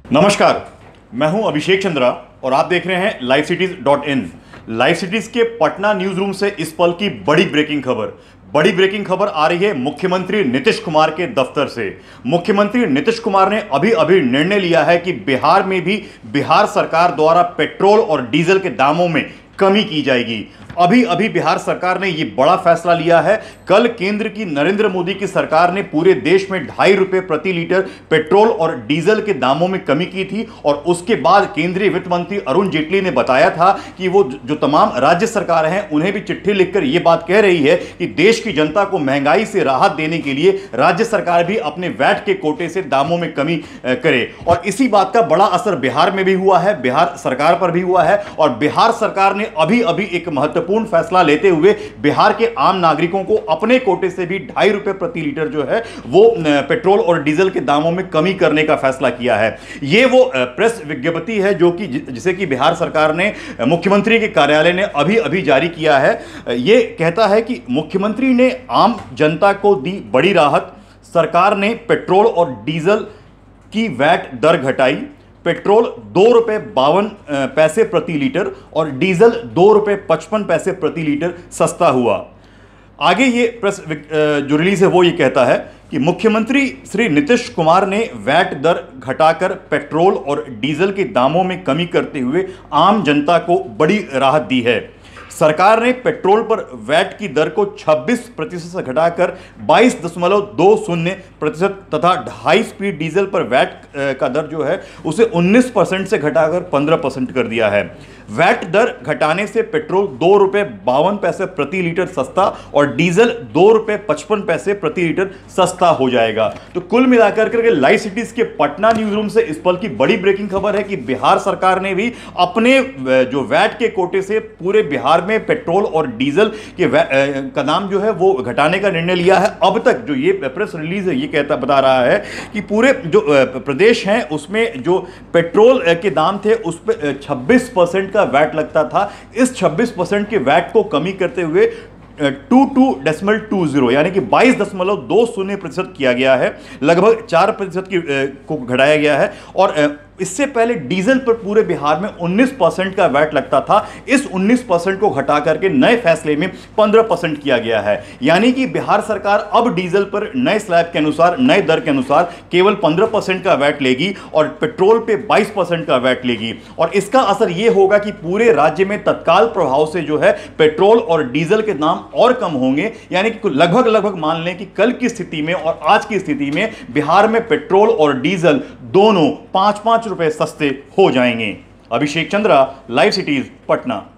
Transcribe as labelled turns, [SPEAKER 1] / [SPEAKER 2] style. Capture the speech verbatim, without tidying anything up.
[SPEAKER 1] नमस्कार, मैं हूं अभिषेक चंद्रा और आप देख रहे हैं live cities dot in. Live cities के पटना न्यूज रूम से इस पल की बड़ी ब्रेकिंग खबर बड़ी ब्रेकिंग खबर आ रही है मुख्यमंत्री नीतीश कुमार के दफ्तर से। मुख्यमंत्री नीतीश कुमार ने अभी अभी निर्णय लिया है कि बिहार में भी बिहार सरकार द्वारा पेट्रोल और डीजल के दामों में कमी की जाएगी। अभी अभी बिहार सरकार ने यह बड़ा फैसला लिया है। कल केंद्र की नरेंद्र मोदी की सरकार ने पूरे देश में ढाई रुपए प्रति लीटर पेट्रोल और डीजल के दामों में कमी की थी और उसके बाद केंद्रीय वित्त मंत्री अरुण जेटली ने बताया था कि वो जो तमाम राज्य सरकार हैं उन्हें भी चिट्ठी लिखकर यह बात कह रही है कि देश की जनता को महंगाई से राहत देने के लिए राज्य सरकार भी अपने वैट के कोटे से दामों में कमी करे। और इसी बात का बड़ा असर बिहार में भी हुआ है, बिहार सरकार पर भी हुआ है। और बिहार सरकार ने अभी अभी एक महत्वपूर्ण पूर्ण फैसला लेते हुए बिहार के आम नागरिकों को अपने कोटे से भी ढाई रुपए प्रति लीटर जो है वो पेट्रोल और डीजल के दामों में कमी करने का फैसला किया है। ये वो प्रेस विज्ञप्ति है जो कि जिसे कि बिहार सरकार ने मुख्यमंत्री के कार्यालय ने अभी अभी जारी किया है। ये कहता है कि मुख्यमंत्री ने आम जनता को दी बड़ी राहत। सरकार ने पेट्रोल और डीजल की वैट दर घटाई। पेट्रोल दो रुपए बावन पैसे प्रति लीटर और डीजल दो रुपए पचपन पैसे प्रति लीटर सस्ता हुआ। आगे ये प्रेस जो रिलीज है वो ये कहता है कि मुख्यमंत्री श्री नीतीश कुमार ने वैट दर घटाकर पेट्रोल और डीजल के दामों में कमी करते हुए आम जनता को बड़ी राहत दी है। सरकार ने पेट्रोल पर वैट की दर को छब्बीस प्रतिशत से घटाकर बाईस दशमलव दो शून्य प्रतिशत तथा हाई स्पीड डीजल पर वैट का दर जो है उसे उन्नीस परसेंट से घटाकर पंद्रह परसेंट कर दिया है। वैट दर घटाने से पेट्रोल दो रुपए बावन पैसे प्रति लीटर सस्ता और डीजल दो रुपए पचपन पैसे प्रति लीटर सस्ता हो जाएगा। तो कुल मिलाकर करके लाइव सिटीज के पटना न्यूज रूम से इस पल की बड़ी ब्रेकिंग खबर है कि बिहार सरकार ने भी अपने जो वैट के कोटे से पूरे बिहार में पेट्रोल और डीजल के का दाम जो है वो घटाने का निर्णय लिया है। अब तक जो ये प्रेस रिलीज है ये कहता बता रहा है कि पूरे जो प्रदेश हैं उसमें जो पेट्रोल के दाम थे उस पर छब्बीस परसेंट का वैट लगता था। इस छब्बीस परसेंट के वैट को कमी करते हुए two two decimal two zero यानी कि बाईस दशमलव दो शून्य प्रतिशत किया गया है। लगभग चार प्रतिशत की को घटाया गया है। और इससे पहले डीजल पर पूरे बिहार में उन्नीस परसेंट का वैट लगता था। इस उन्नीस परसेंट को घटा करके नए फैसले में पंद्रह परसेंट किया गया है। यानी कि बिहार सरकार अब डीजल पर नए स्लैब के अनुसार नए दर के अनुसार केवल पंद्रह परसेंट का वैट लेगी और पेट्रोल पे बाईस परसेंट का वैट लेगी। और इसका असर यह होगा कि पूरे राज्य में तत्काल प्रभाव से जो है पेट्रोल और डीजल के दाम और कम होंगे। यानी कि लगभग लगभग मान लें कि कल की स्थिति में और आज की स्थिति में बिहार में पेट्रोल और डीजल दोनों पांच पांच रुपए सस्ते हो जाएंगे। Abhishek Chandra, live cities, Patna.